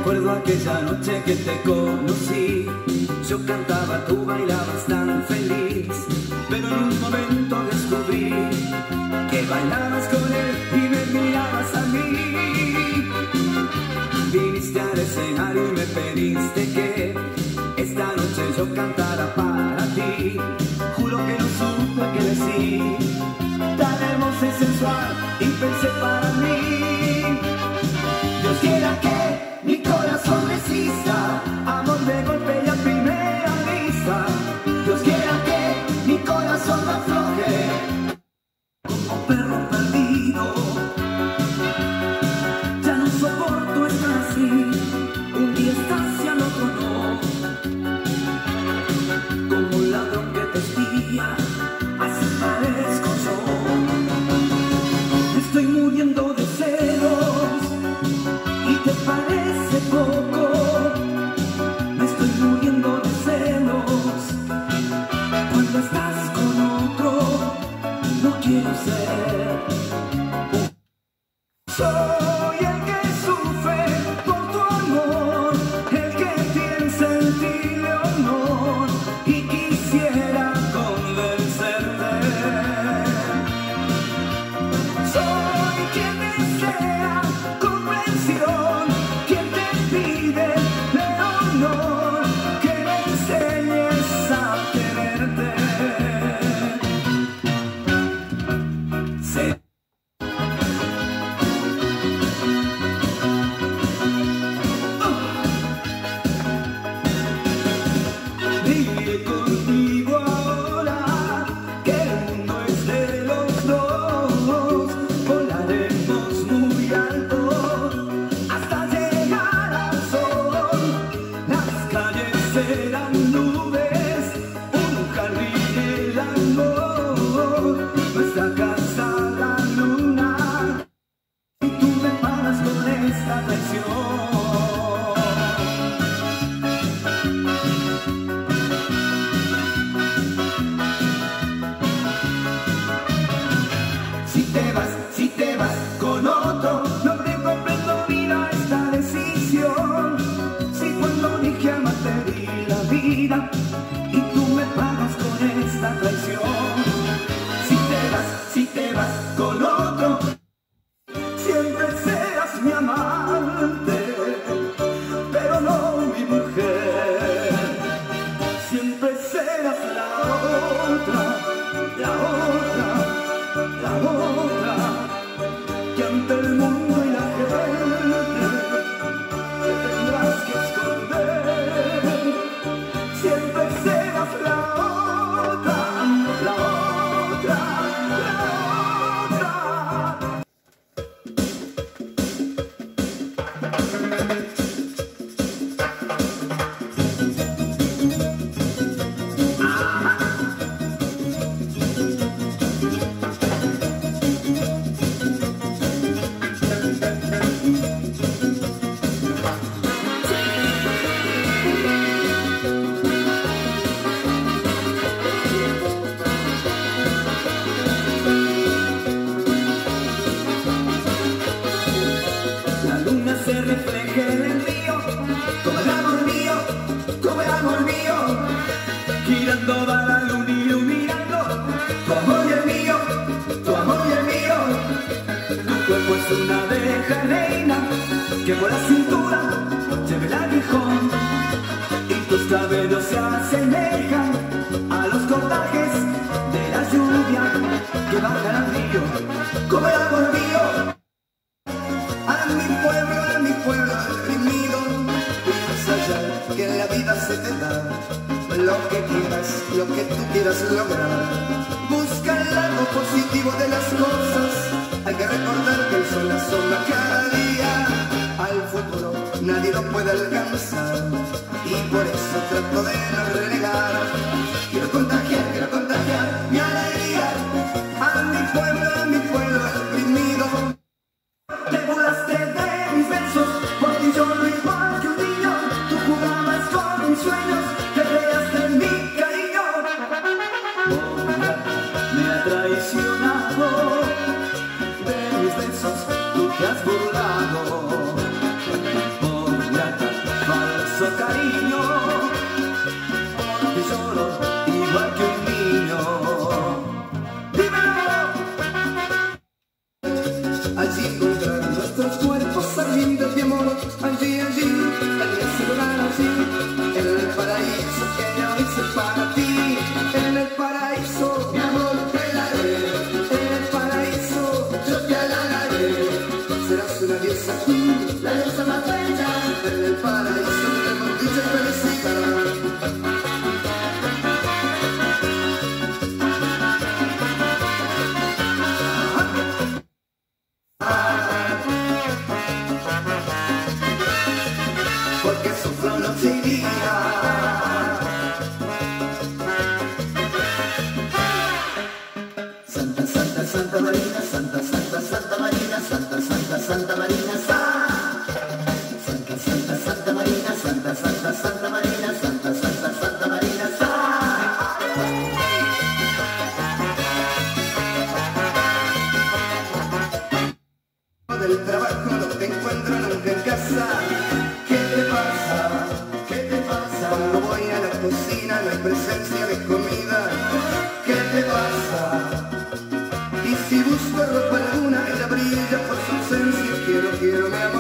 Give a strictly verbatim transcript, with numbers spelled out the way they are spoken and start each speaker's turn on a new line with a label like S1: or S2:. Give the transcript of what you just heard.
S1: Recuerdo aquella noche que te conocí, yo cantaba, tú bailabas tan feliz, pero en un momento descubrí que bailabas con él y me mirabas a mí. Viniste al escenario y me pediste que esta noche yo cantara para ti. Juro que no supe qué decir, tan hermosa y sensual, y pensé para mí. Dios quiera que mi corazón resista, amor de golpe y a primera vista. Dios quiera que mi corazón no afloje como un perro perdido. Ya no soporto estar así, un día estás y al otro no. Como un ladrón que te espía, así parezco yo. Estoy muriendo de celos y te parece poco. Me estoy muriendo de celos. Cuando estás con otro, no quiero ser. Soy el que sufre por tu amor, el que piensa en ti, Leonor, y quisiera convencerte. Soy quien desea comprensión, quien te pide, Leonor, que me enseñes a quererte. Sé Viviré contigo ahora, que el mundo es de los dos. Volaremos muy alto hasta llegar al sol. Las calles serán nubes, un jardín el amor. Nuestra casa la luna, y tú me pagas con esta traición. Si te vas, si te vas con otro, no te comprendo, vida, esta decisión. Si cuando dije amarte di la vida, y tú me pagas con esta traición. Si te vas, si te vas con otro, siempre serás mi amante, pero no mi mujer. Siempre serás la otra, la otra, la otra, que ante el mundo y la gente te tendrás que esconder. Siempre serás la otra, la otra, la otra. La luna se refleja en el río, como el amor mío, como el amor mío. Girando va la luna iluminando tu amor y el mío, tu amor y el mío. Tu cuerpo es una abeja reina que por la cintura lleva el aguijón, y tus cabellos se asemejan a los cortajes de la lluvia que bajan al río, como el amor mío. A mi pueblo, a mi pueblo deprimido, piensa ya que en la vida se te da lo que quieras, lo que tú quieras lograr. Busca el lado positivo de las cosas, hay que recordar que el sol asoma cada día. Al futuro nadie lo puede alcanzar, y por eso trato de no renegar. Quiero contagiar, quiero contagiar mi alegría a mi pueblo, a mi pueblo deprimido. Te burlaste de mis besos, por ti yo no igual que un niño. Tú jugabas con mis sueños, te reías de mi cariño. Ahora me ha traicionado, de mis besos tú te has burlado. Por la allí encontrar nuestros cuerpos ardientes de amor. Allí, allí, en ese lugar allí, en el paraíso que yo hice para ti. En el paraíso, mi amor, te daré. En el paraíso, yo te halagaré. Serás una diosa tú, la diosa más bella. En el paraíso tenemos dicha felicidad. Porque sufro noche y día. Santa, Santa, Santa Marina, Santa, Santa, Santa Marina, Santa, Santa, Santa Marina, Santa, Santa, Santa Marina, Santa, Santa, Santa Marina, Santa, Santa, Santa Marina, del trabajo no te encuentro nunca en casa. ¿Qué te pasa? ¿Qué te pasa? Cuando voy a la cocina no hay presencia de comida. ¿Qué te pasa? Y si busco ropa alguna ella brilla por su ausencia. Quiero, quiero mi amor.